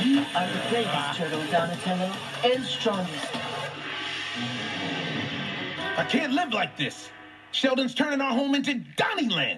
I'm the bravest turtle, Donatello, and strongest. I can't live like this. Sheldon's turning our home into Donnyland.